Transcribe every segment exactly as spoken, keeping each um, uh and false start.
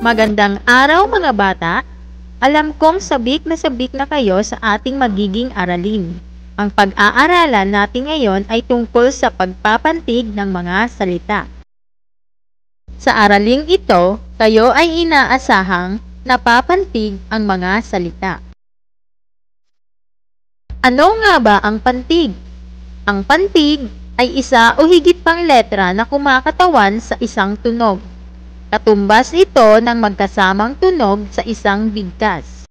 Magandang araw mga bata! Alam kong sabik na sabik na kayo sa ating magiging aralin. Ang pag-aaralan natin ngayon ay tungkol sa pagpapantig ng mga salita. Sa araling ito, kayo ay inaasahang napapantig ang mga salita. Ano nga ba ang pantig? Ang pantig ay isa o higit pang letra na kumakatawan sa isang tunog. Katumbas ito ng magkasamang tunog sa isang bigkas.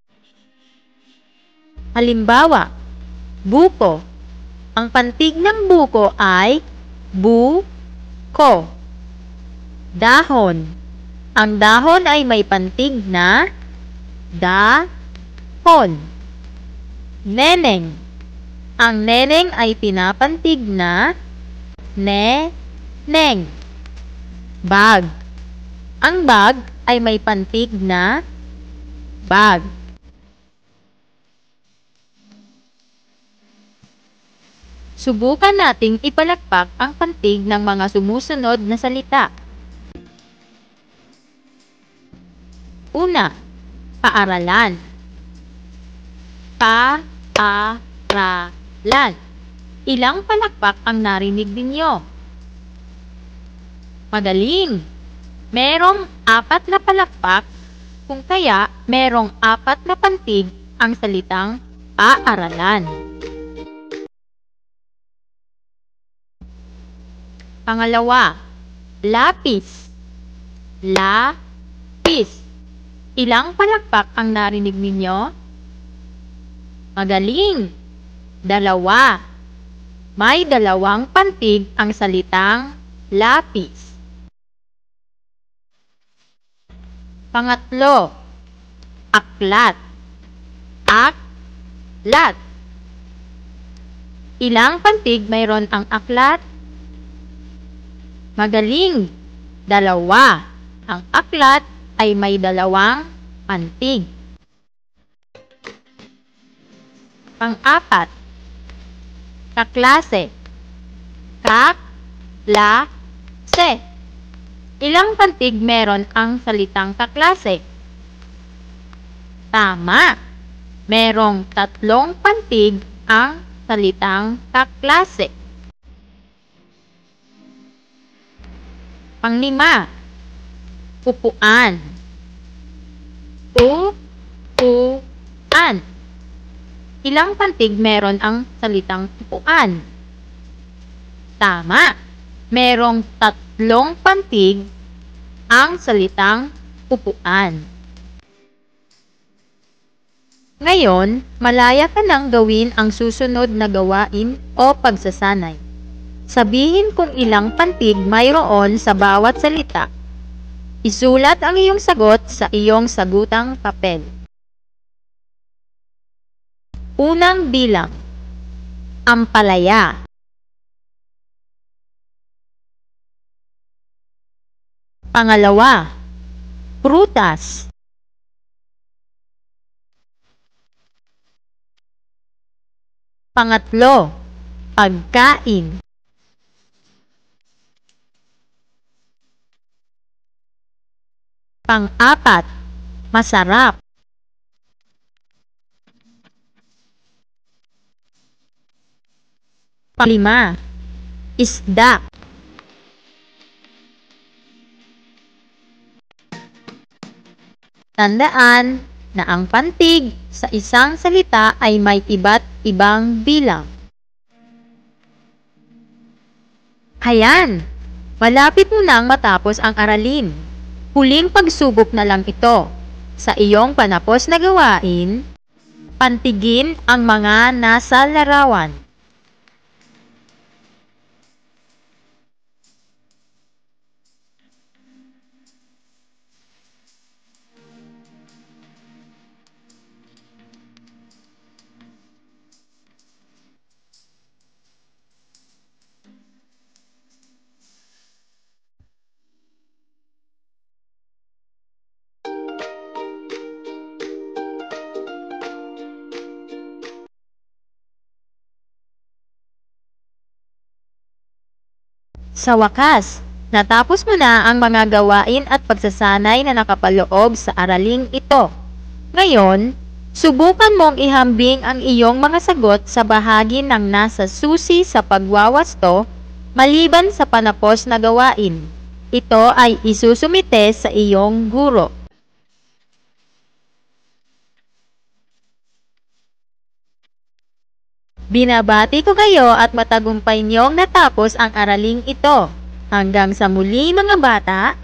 Halimbawa, buko. Ang pantig ng buko ay bu-ko. Dahon. Ang dahon ay may pantig na da-hon. Neneng. Ang neneng ay pinapantig na ne-neng. Bag. Ang bag ay may pantig na bag. Subukan nating ipalakpak ang pantig ng mga sumusunod na salita. Una, paaralan. Pa-a-ra-lan. Ilang palakpak ang narinig ninyo? Magaling! Merong apat na palakpak, kung kaya merong apat na pantig ang salitang paaralan. Pangalawa, lapis. Lapis. Ilang palakpak ang narinig ninyo? Magaling! Dalawa. May dalawang pantig ang salitang lapis. Pangatlo, aklat. Aklat. Ilang pantig mayroon ang aklat? Magaling! Dalawa. Ang aklat ay may dalawang pantig. Pang-apat, kaklase. Ka-la-se. Ilang pantig meron ang salitang kaklase? Tama! Merong tatlong pantig ang salitang kaklase. Panglima, upuan. U-pu-an. Ilang pantig meron ang salitang upuan? Tama! Merong tatlong pantig ang salitang upuan. Ngayon, malaya ka nang gawin ang susunod na gawain o pagsasanay. Sabihin kung ilang pantig mayroon sa bawat salita. Isulat ang iyong sagot sa iyong sagutang papel. Unang bilang, ampalaya. Pangalawa, prutas. Pangatlo, pagkain. Pang-apat, masarap. Panglima, isda. Tandaan na ang pantig sa isang salita ay may iba't ibang bilang. Ayan! Malapit mo nang matapos ang aralin. Huling pagsubok na lang ito. Sa iyong panapos na gawain, pantigin ang mga nasa larawan. Sa wakas, Natapos mo na ang mga gawain at pagsasanay na nakapaloob sa araling ito. Ngayon, subukan mong ihambing ang iyong mga sagot sa bahagi ng nasa susi sa pagwawasto maliban sa panapos na gawain. Ito ay isusumite sa iyong guro. Binabati ko kayo at matagumpay niyong natapos ang araling ito. Hanggang sa muli mga bata,